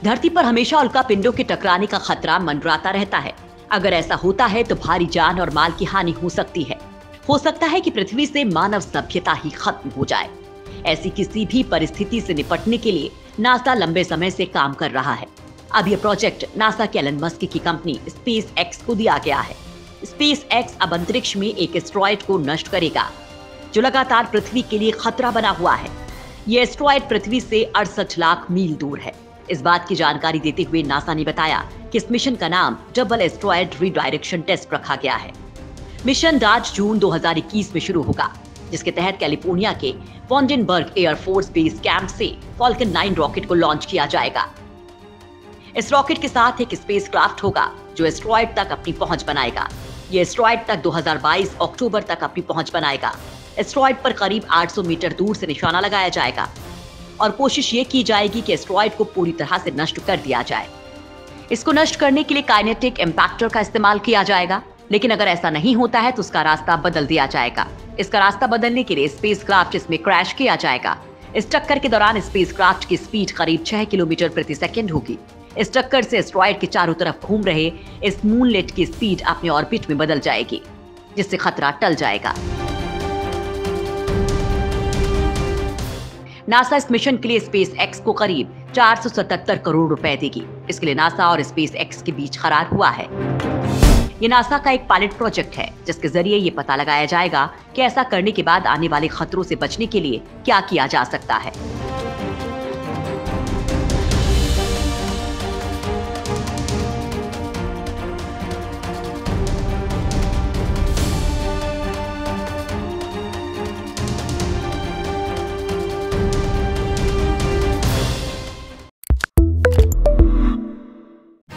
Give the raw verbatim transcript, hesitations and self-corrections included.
धरती पर हमेशा उल्कापिंडों के टकराने का खतरा मंडराता रहता है। अगर ऐसा होता है तो भारी जान और माल की हानि हो सकती है। हो सकता है कि पृथ्वी से मानव सभ्यता ही खत्म हो जाए। ऐसी किसी भी परिस्थिति से निपटने के लिए नासा लंबे समय से काम कर रहा है। अब यह प्रोजेक्ट नासा के एलन मस्क की कंपनी स्पेस एक्स को दिया गया है। स्पेस एक्स अब अंतरिक्ष में एक एस्ट्रॉयड को नष्ट करेगा जो लगातार पृथ्वी के लिए खतरा बना हुआ है। यह एस्ट्रॉयड पृथ्वी से अड़सठ लाख मील दूर है। इस बात की जानकारी देते हुए नासा ने बताया कि इस मिशन का नाम डबल एस्ट्रॉयड रीडायरेक्शन टेस्ट रखा गया है। मिशन आठ जून दो हज़ार इक्कीस में शुरू होगा, जिसके तहत कैलिफोर्निया के वॉन्डेनबर्ग एयरफोर्स बेस कैंप से फॉल्कन नाइन रॉकेट को लॉन्च किया जाएगा। इस रॉकेट के साथ एक स्पेसक्राफ्ट होगा जो एस्ट्रॉयड तक अपनी पहुंच बनाएगा। ये एस्ट्रॉयड तक दो हज़ार बाईस अक्टूबर तक अपनी पहुंच बनाएगा। एस्ट्रॉयड पर करीब आठ सौ मीटर दूर से निशाना लगाया जाएगा और कोशिश ये की जाएगी कि एस्ट्रॉयड को पूरी तरह से नष्ट कर दिया जाए। इसको नष्ट करने के लिए काइनेटिक इम्पैक्टर का इस्तेमाल किया जाएगा, लेकिन अगर ऐसा नहीं होता है तो उसका रास्ता बदल दिया जाएगा। इसका रास्ता बदलने के लिए स्पेसक्राफ्ट इसमें क्रैश किया जाएगा। इस टक्कर के दौरान स्पेसक्राफ्ट की स्पीड करीब छह किलोमीटर प्रति सेकंड होगी। इस टक्कर से एस्ट्रॉयड के चारों तरफ घूम रहे इस मूनलेट की स्पीड अपने ऑर्बिट में बदल जाएगी, जिससे खतरा टल जाएगा। नासा इस मिशन के लिए स्पेस एक्स को करीब चार सौ सतहत्तर करोड़ रुपए देगी। इसके लिए नासा और स्पेस एक्स के बीच करार हुआ है। ये नासा का एक पायलट प्रोजेक्ट है जिसके जरिए ये पता लगाया जाएगा कि ऐसा करने के बाद आने वाले खतरों से बचने के लिए क्या किया जा सकता है।